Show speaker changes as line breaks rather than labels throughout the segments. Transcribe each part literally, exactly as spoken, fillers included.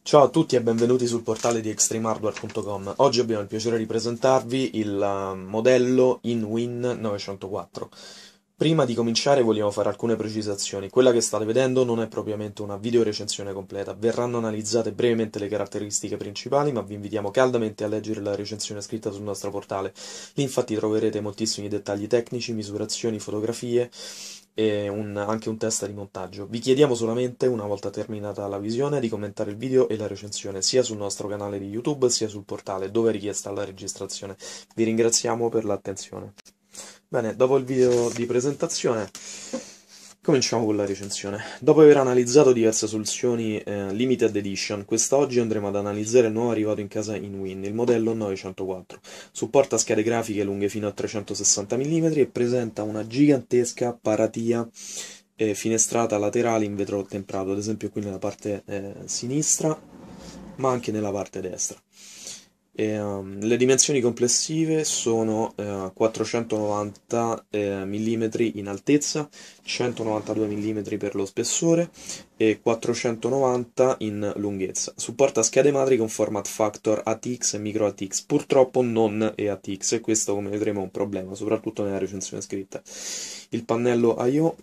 Ciao a tutti e benvenuti sul portale di extreme hardware punto com. Oggi abbiamo il piacere di presentarvi il eh, modello InWin novecentoquattro. Prima di cominciare vogliamo fare alcune precisazioni. Quella che state vedendo non è propriamente una video recensione completa. Verranno analizzate brevemente le caratteristiche principali, ma vi invitiamo caldamente a leggere la recensione scritta sul nostro portale. Lì infatti troverete moltissimi dettagli tecnici, misurazioni, fotografie e un- anche un test di montaggio. Vi chiediamo solamente, una volta terminata la visione, di commentare il video e la recensione sia sul nostro canale di YouTube sia sul portale, dove è richiesta la registrazione. Vi ringraziamo per l'attenzione. Bene, dopo il video di presentazione, cominciamo con la recensione. Dopo aver analizzato diverse soluzioni eh, limited edition, quest'oggi andremo ad analizzare il nuovo arrivato in casa InWin, il modello novecentoquattro. Supporta schede grafiche lunghe fino a trecentosessanta millimetri e presenta una gigantesca paratia eh, finestrata laterale in vetro temperato, ad esempio qui nella parte eh, sinistra, ma anche nella parte destra. E, um, le dimensioni complessive sono eh, quattrocentonovanta eh, millimetri in altezza, centonovantadue millimetri per lo spessore e quattrocentonovanta in lunghezza. Supporta schede madri con format factor A T X e micro A T X, purtroppo non E A T X, e questo, come vedremo, è un problema, soprattutto nella recensione scritta. Il pannello I O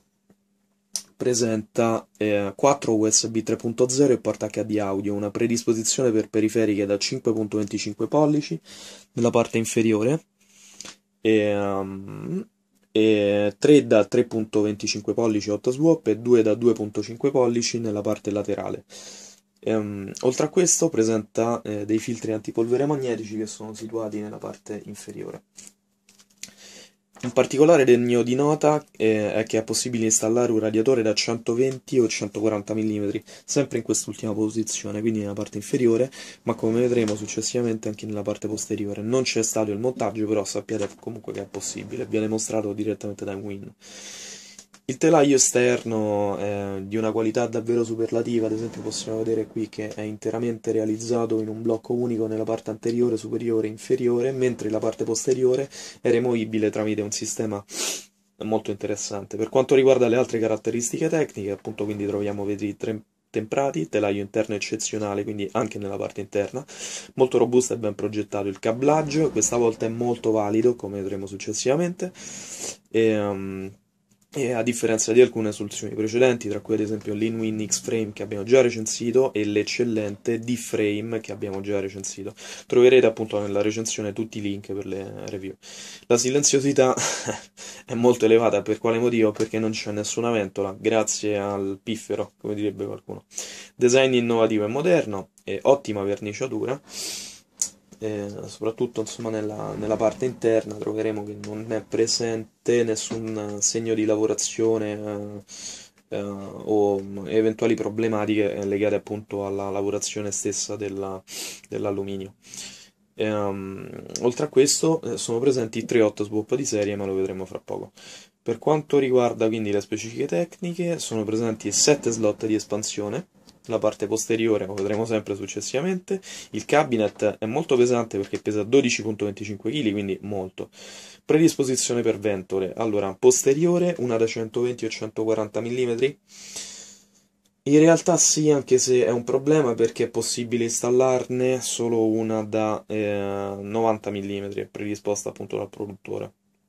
presenta eh, quattro U S B tre punto zero e porta H D audio, una predisposizione per periferiche da cinque virgola venticinque pollici nella parte inferiore e, um, e tre da tre virgola venticinque pollici otto swap e due da due virgola cinque pollici nella parte laterale. Um, oltre a questo presenta eh, dei filtri antipolvere magnetici che sono situati nella parte inferiore. Un particolare degno di nota eh, è che è possibile installare un radiatore da centoventi o centoquaranta millimetri, sempre in quest'ultima posizione, quindi nella parte inferiore, ma come vedremo successivamente anche nella parte posteriore. Non c'è stato il montaggio, però sappiate comunque che è possibile, viene mostrato direttamente da InWin. Il telaio esterno è di una qualità davvero superlativa, ad esempio possiamo vedere qui che è interamente realizzato in un blocco unico nella parte anteriore, superiore e inferiore, mentre la parte posteriore è removibile tramite un sistema molto interessante. Per quanto riguarda le altre caratteristiche tecniche, appunto, quindi troviamo vetri temprati, telaio interno eccezionale, quindi anche nella parte interna, molto robusto e ben progettato. Il cablaggio questa volta è molto valido, come vedremo successivamente, e, um, e a differenza di alcune soluzioni precedenti, tra cui ad esempio l'InWin X-Frame che abbiamo già recensito e l'eccellente D-Frame che abbiamo già recensito. Troverete appunto nella recensione tutti i link per le review. La silenziosità è molto elevata, per quale motivo? Perché non c'è nessuna ventola, grazie al piffero, come direbbe qualcuno. Design innovativo e moderno, e ottima verniciatura. E soprattutto insomma nella, nella parte interna troveremo che non è presente nessun segno di lavorazione eh, eh, o eventuali problematiche legate appunto alla lavorazione stessa della, dell'alluminio. E, um, oltre a questo eh, sono presenti tre hot swap di serie, ma lo vedremo fra poco. Per quanto riguarda quindi le specifiche tecniche, sono presenti sette slot di espansione. La parte posteriore, lo vedremo sempre successivamente. Il cabinet è molto pesante perché pesa dodici virgola venticinque chili, quindi molto. Predisposizione per ventole. Allora, posteriore, una da centoventi o centoquaranta millimetri. In realtà sì, anche se è un problema perché è possibile installarne solo una da eh, novanta millimetri, predisposta appunto dal produttore.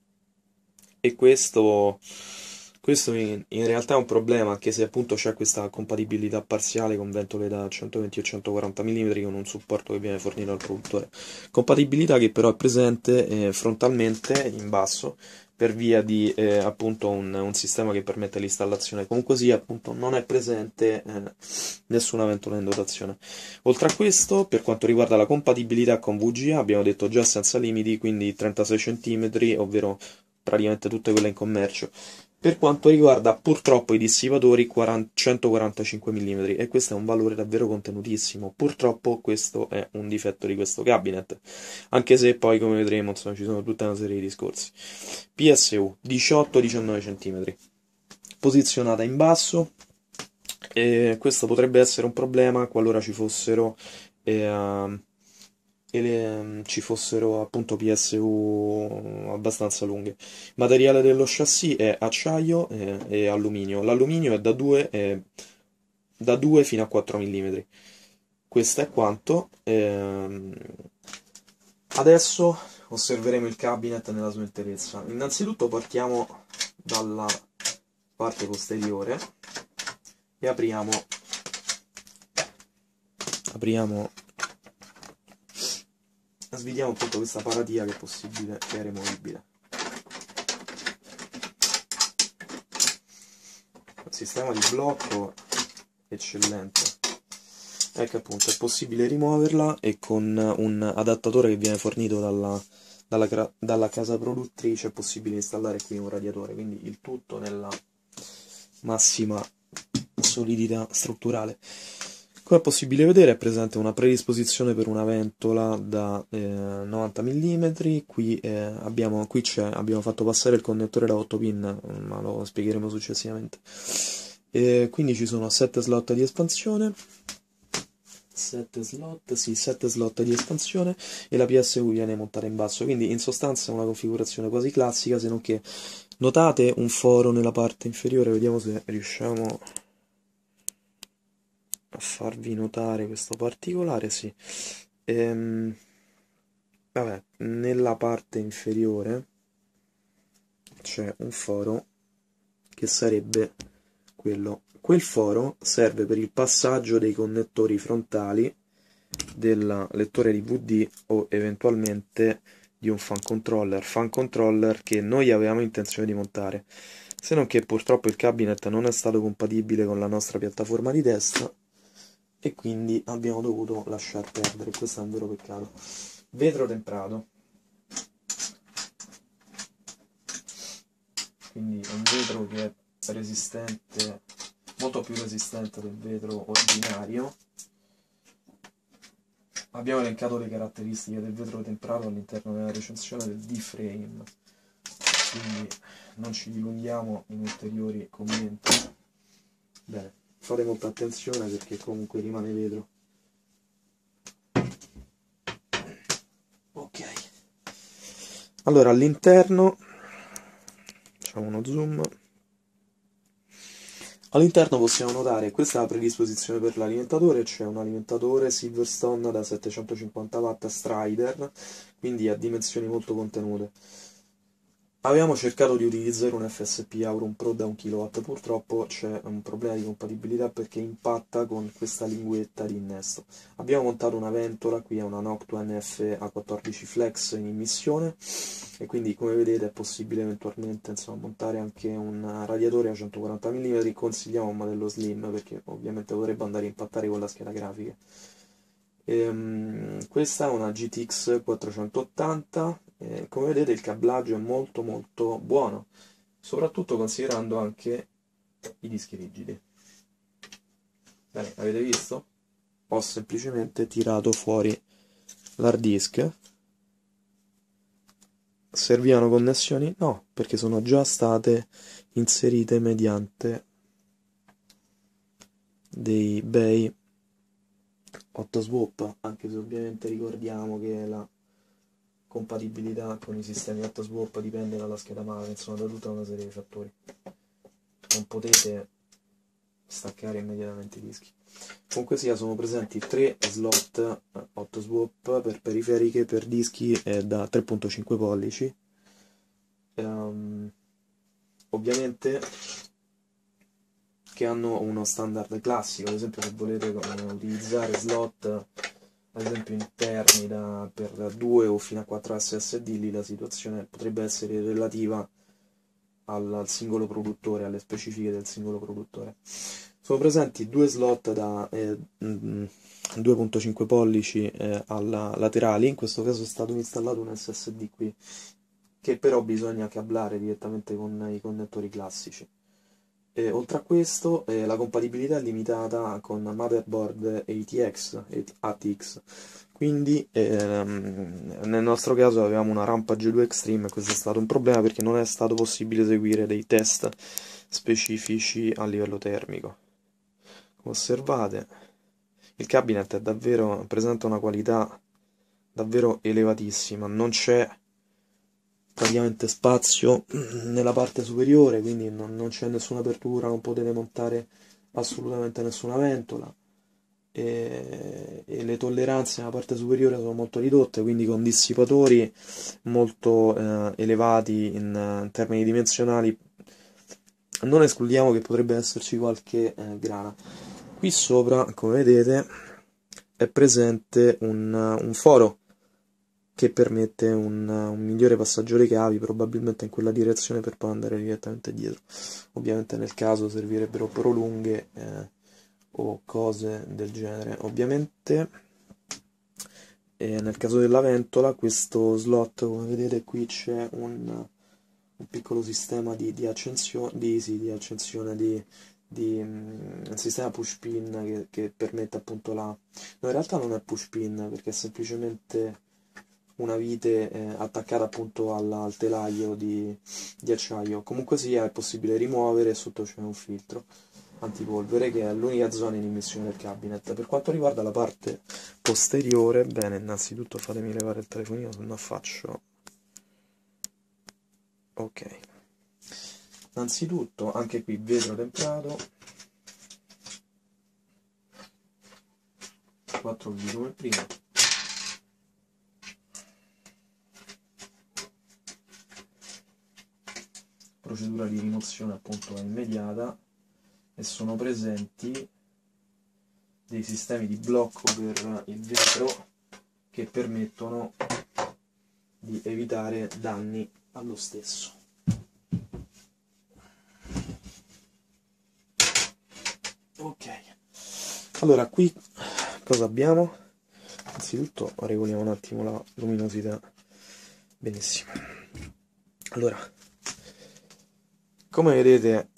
E questo, questo in, in realtà è un problema, anche se appunto c'è questa compatibilità parziale con ventole da centoventi o centoquaranta millimetri con un supporto che viene fornito dal produttore. Compatibilità che però è presente eh, frontalmente in basso per via di eh, appunto un, un sistema che permette l'installazione. Comunque sia, appunto, non è presente eh, nessuna ventola in dotazione. Oltre a questo, per quanto riguarda la compatibilità con V G A, abbiamo detto già senza limiti, quindi trentasei centimetri, ovvero praticamente tutte quelle in commercio. Per quanto riguarda purtroppo i dissipatori, centoquarantacinque millimetri, e questo è un valore davvero contenutissimo. Purtroppo questo è un difetto di questo cabinet, anche se poi, come vedremo, insomma, ci sono tutta una serie di discorsi. P S U diciotto diciannove centimetri, posizionata in basso, e questo potrebbe essere un problema qualora ci fossero eh, e le, ci fossero appunto P S U abbastanza lunghe. Il materiale dello chassis è acciaio e, e alluminio. L'alluminio è da due, è da due fino a quattro millimetri. questo è quanto. Ehm, adesso osserveremo il cabinet nella sua interezza. Innanzitutto partiamo dalla parte posteriore e apriamo apriamo svidiamo appunto questa paratia che è possibile, che è removibile. Il sistema di blocco eccellente, ecco appunto, è possibile rimuoverla e con un adattatore che viene fornito dalla, dalla, dalla casa produttrice è possibile installare qui un radiatore, quindi il tutto nella massima solidità strutturale. Come è possibile vedere è presente una predisposizione per una ventola da eh, novanta millimetri, qui, eh, abbiamo, qui abbiamo fatto passare il connettore da otto pin, ma lo spiegheremo successivamente. E quindi ci sono sette slot di espansione, sette slot, sì, sette slot di espansione e la P S U viene montata in basso, quindi in sostanza è una configurazione quasi classica, se non che notate un foro nella parte inferiore, vediamo se riusciamo a farvi notare questo particolare, sì. Ehm, vabbè, nella parte inferiore c'è un foro che sarebbe quello. Quel foro serve per il passaggio dei connettori frontali del lettore D V D o eventualmente di un fan controller, fan controller che noi avevamo intenzione di montare, se non che purtroppo il cabinet non è stato compatibile con la nostra piattaforma di test e quindi abbiamo dovuto lasciar perdere. Questo è un vero peccato. Vetro temprato, quindi è un vetro che è resistente, molto più resistente del vetro ordinario. Abbiamo elencato le caratteristiche del vetro temprato all'interno della recensione del D-Frame, quindi non ci dilunghiamo in ulteriori commenti. Bene, fate molta attenzione perché comunque rimane vetro. Ok, allora all'interno facciamo uno zoom. All'interno possiamo notare, questa è la predisposizione per l'alimentatore, c'è un alimentatore Silverstone da settecentocinquanta watt Strider, quindi a dimensioni molto contenute. Avevamo cercato di utilizzare un F S P Aurum Pro da un kilowatt, purtroppo c'è un problema di compatibilità perché impatta con questa linguetta di innesto. Abbiamo montato una ventola, qui è una Noctua N F A quattordici Flex in immissione e quindi come vedete è possibile eventualmente insomma, montare anche un radiatore a centoquaranta millimetri, consigliamo un modello slim perché ovviamente potrebbe andare a impattare con la scheda grafica. Ehm, questa è una G T X quattrocentottanta, eh, come vedete il cablaggio è molto molto buono, soprattutto considerando anche i dischi rigidi. Bene, avete visto? Ho semplicemente tirato fuori l'hard disk. Servivano connessioni? No, perché sono già state inserite mediante dei bei hot swap, anche se ovviamente ricordiamo che la compatibilità con i sistemi hot swap dipende dalla scheda madre, insomma da tutta una serie di fattori. Non potete staccare immediatamente i dischi. Comunque sia, sono presenti tre slot hot swap per periferiche per dischi eh, da tre virgola cinque pollici. Um, ovviamente che hanno uno standard classico, ad esempio se volete utilizzare slot ad esempio interni da, per due o fino a quattro S S D, lì la situazione potrebbe essere relativa al, al singolo produttore, alle specifiche del singolo produttore. Sono presenti due slot da eh, due virgola cinque pollici eh, alla laterali, in questo caso è stato installato un S S D qui, che però bisogna cablare direttamente con i connettori classici. E, oltre a questo, eh, la compatibilità è limitata con motherboard A T X, A T X. Quindi ehm, nel nostro caso avevamo una rampa G due Extreme e questo è stato un problema perché non è stato possibile eseguire dei test specifici a livello termico. Come osservate, il cabinet è davvero, presenta una qualità davvero elevatissima, non c'è praticamente spazio nella parte superiore, quindi non, non c'è nessuna apertura, non potete montare assolutamente nessuna ventola. e, e le tolleranze nella parte superiore sono molto ridotte, quindi con dissipatori molto eh, elevati in, in termini dimensionali. Non escludiamo che potrebbe esserci qualche eh, grana. Qui sopra, come vedete, è presente un, un foro che permette un, un migliore passaggio dei cavi, probabilmente in quella direzione, per poi andare direttamente dietro. Ovviamente nel caso servirebbero prolunghe eh, o cose del genere. Ovviamente eh, nel caso della ventola, questo slot, come vedete qui c'è un, un piccolo sistema di, di accensione, di, sì, di accensione di, di um, un sistema push pin che, che permette appunto la... No, in realtà non è push pin, perché è semplicemente una vite eh, attaccata appunto al, al telaio di, di acciaio. Comunque sia, è possibile rimuovere, e sotto c'è un filtro antipolvere che è l'unica zona in immissione del cabinet. Per quanto riguarda la parte posteriore, bene, innanzitutto fatemi levare il telefonino, se no faccio... ok. Innanzitutto, anche qui vetro temprato, quattro viti come prima. Procedura di rimozione appunto è immediata e sono presenti dei sistemi di blocco per il vetro che permettono di evitare danni allo stesso. Ok, allora qui cosa abbiamo? Innanzitutto regoliamo un attimo la luminosità. Benissimo. Allora, come vedete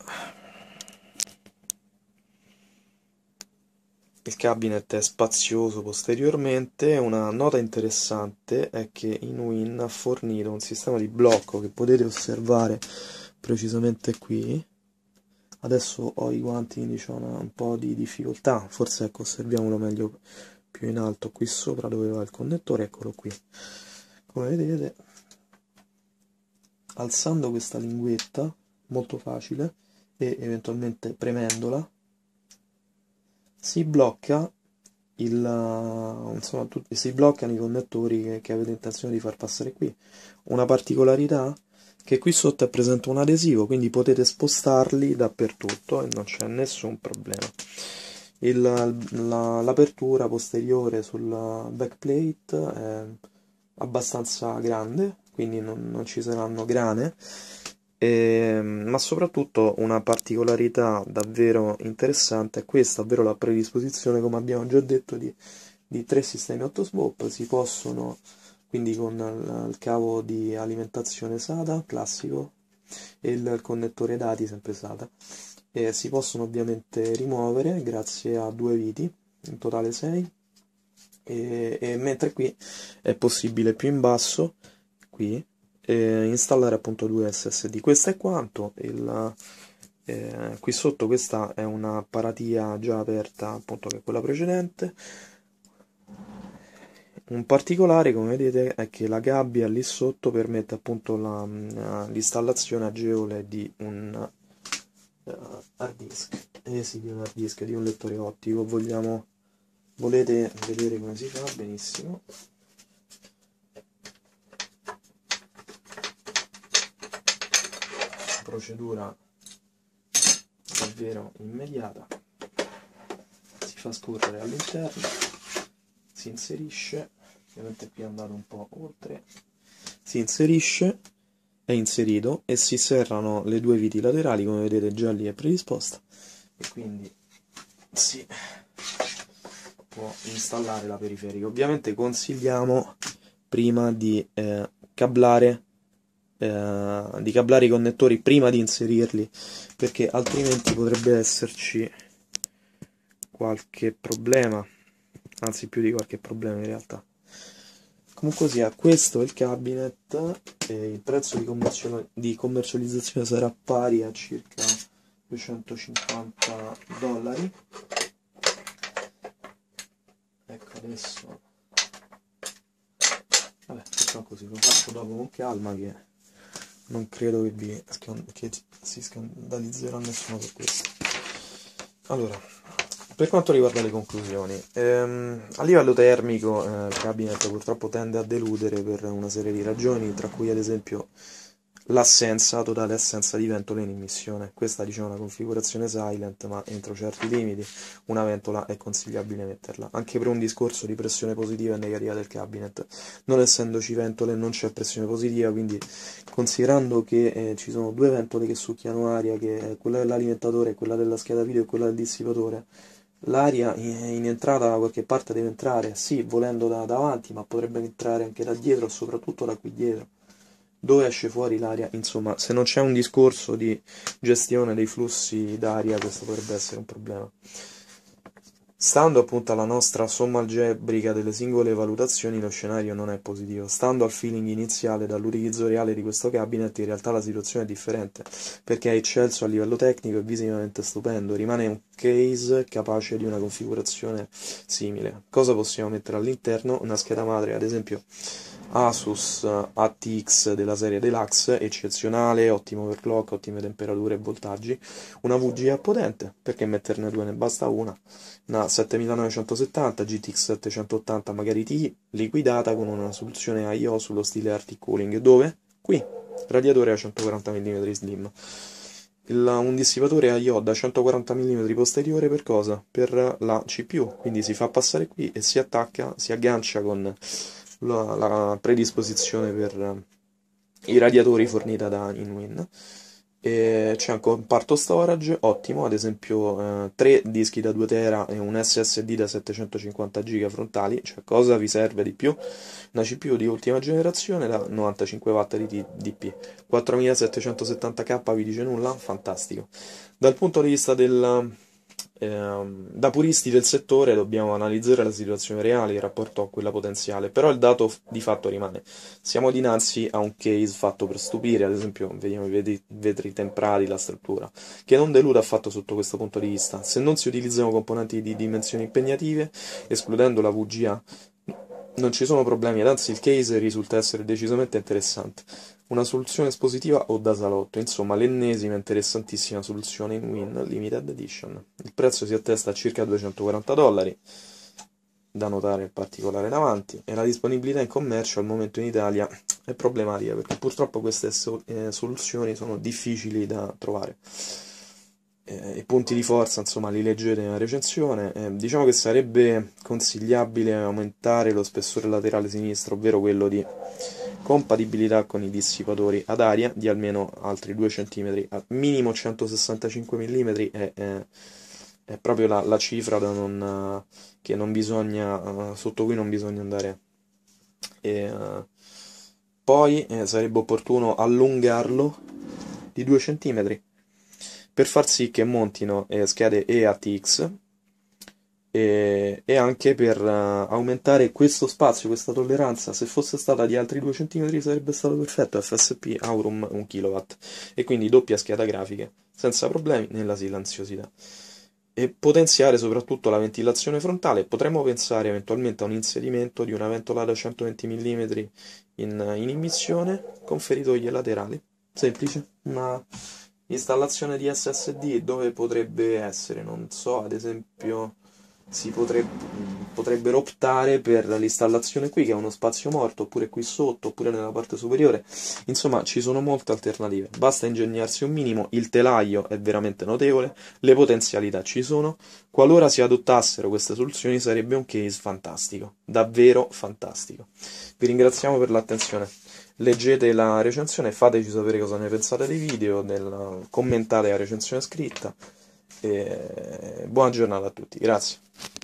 il cabinet è spazioso posteriormente. Una nota interessante è che Inwin ha fornito un sistema di blocco che potete osservare precisamente qui. Adesso ho i guanti, quindi ho una, un po' di difficoltà, forse ecco, osserviamolo meglio più in alto, qui sopra dove va il connettore, eccolo qui. Come vedete, alzando questa linguetta, molto facile, e eventualmente premendola, si blocca il, insomma, tutti, si bloccano i connettori che, che avete intenzione di far passare qui. Una particolarità che qui sotto è presente un adesivo, quindi potete spostarli dappertutto e non c'è nessun problema. L'apertura posteriore sulla backplate è abbastanza grande, quindi non, non ci saranno grane, e, ma soprattutto una particolarità davvero interessante è questa, ovvero la predisposizione, come abbiamo già detto, di, di tre sistemi otto swap. Si possono, quindi con il, il cavo di alimentazione SATA classico e il, il connettore dati sempre SATA, e si possono ovviamente rimuovere grazie a due viti, in totale sei, e, e mentre qui è possibile più in basso, qui, eh, installare appunto due S S D. Questo è quanto. Il, eh, qui sotto questa è una paratia già aperta, appunto, che è quella precedente. Un particolare, come vedete, è che la gabbia lì sotto permette appunto l'installazione agevole di un uh, hard disk, eh sì, di un hard disk, di un lettore ottico. Vogliamo, volete vedere come si fa? Benissimo. Procedura davvero immediata, si fa scorrere all'interno, si inserisce, ovviamente qui è andato un po' oltre, si inserisce, è inserito e si serrano le due viti laterali, come vedete già lì è predisposta, e quindi si può installare la periferica. Ovviamente consigliamo prima di eh, cablare Eh, di cablare i connettori prima di inserirli, perché altrimenti potrebbe esserci qualche problema, anzi più di qualche problema in realtà. Comunque sia, questo è il cabinet e il prezzo di, commercial di commercializzazione sarà pari a circa duecentocinquanta dollari. Ecco, adesso vabbè, facciamo così, lo faccio dopo con calma, che non credo che, vi, che si scandalizzerà nessuno per questo. Allora, Per quanto riguarda le conclusioni, ehm, a livello termico eh, il cabinet purtroppo tende a deludere per una serie di ragioni, tra cui ad esempio l'assenza, totale assenza di ventole in immissione. Questa diciamo è una configurazione silent, ma entro certi limiti una ventola è consigliabile metterla, anche per un discorso di pressione positiva e negativa del cabinet. Non essendoci ventole non c'è pressione positiva, quindi considerando che eh, ci sono due ventole che succhiano aria, che è quella dell'alimentatore, quella della scheda video e quella del dissipatore, l'aria in entrata da qualche parte deve entrare, sì, volendo da davanti, ma potrebbe entrare anche da dietro, soprattutto da qui dietro. Dove esce fuori l'aria? Insomma, se non c'è un discorso di gestione dei flussi d'aria, questo potrebbe essere un problema. Stando appunto alla nostra somma algebrica delle singole valutazioni, lo scenario non è positivo. Stando al feeling iniziale dall'utilizzo reale di questo cabinet, in realtà la situazione è differente, perché è eccelso a livello tecnico e visivamente stupendo. Rimane un case capace di una configurazione simile. Cosa possiamo mettere all'interno? Una scheda madre, ad esempio Asus A T X della serie Deluxe, eccezionale, ottimo overclock, ottime temperature e voltaggi, una V G A potente, perché metterne due, ne basta una, una settemilanovecentosessanta G T X settecentottanta magari Ti, liquidata con una soluzione I O sullo stile Arctic Cooling, dove? Qui, radiatore a centoquaranta millimetri slim. Il, un dissipatore I O da centoquaranta millimetri posteriore per cosa? Per la C P U, quindi si fa passare qui e si attacca, si aggancia con la, la predisposizione per i radiatori fornita da Inwin. C'è un comparto storage ottimo, ad esempio eh, tre dischi da due tera e un S S D da settecentocinquanta giga frontali. Cioè, cosa vi serve di più? Una C P U di ultima generazione da novantacinque watt di D P, quattromilasettecentosettanta K vi dice nulla? Fantastico. Dal punto di vista del Ehm, da puristi del settore dobbiamo analizzare la situazione reale in rapporto a quella potenziale, però il dato di fatto rimane. Siamo dinanzi a un case fatto per stupire, ad esempio vediamo i vetri, vetri temprati, la struttura, che non delude affatto sotto questo punto di vista. Se non si utilizzano componenti di dimensioni impegnative, escludendo la V G A, non ci sono problemi, ed anzi il case risulta essere decisamente interessante. Una soluzione espositiva o da salotto, insomma l'ennesima interessantissima soluzione in Win Limited Edition. Il prezzo si attesta a circa duecentoquaranta dollari, da notare il particolare davanti, e la disponibilità in commercio al momento in Italia è problematica, perché purtroppo queste so eh, soluzioni sono difficili da trovare. Eh, I punti di forza, insomma, li leggete nella recensione. Eh, diciamo che sarebbe consigliabile aumentare lo spessore laterale sinistro, ovvero quello di compatibilità con i dissipatori ad aria di almeno altri due centimetri, a minimo centosessantacinque millimetri è, è, è proprio la, la cifra da non, che non bisogna, sotto cui non bisogna andare. E, uh, poi eh, sarebbe opportuno allungarlo di due centimetri per far sì che montino eh, schede E A T X e, e anche per uh, aumentare questo spazio, questa tolleranza. Se fosse stata di altri due centimetri sarebbe stato perfetto, F S P Aurum un kilowatt, e quindi doppia scheda grafica, senza problemi nella silenziosità. E potenziare soprattutto la ventilazione frontale. Potremmo pensare eventualmente a un inserimento di una ventola da centoventi millimetri in, in immissione con feritoie laterali. Semplice, una installazione di S S D dove potrebbe essere, non so, ad esempio si potrebbe, potrebbero optare per l'installazione qui, che è uno spazio morto, oppure qui sotto, oppure nella parte superiore. Insomma, ci sono molte alternative, basta ingegnarsi un minimo. Il telaio è veramente notevole, le potenzialità ci sono. Qualora si adottassero queste soluzioni sarebbe un case fantastico, davvero fantastico. Vi ringraziamo per l'attenzione. Leggete la recensione, fateci sapere cosa ne pensate dei video, del, commentate la recensione scritta, e buona giornata a tutti, grazie.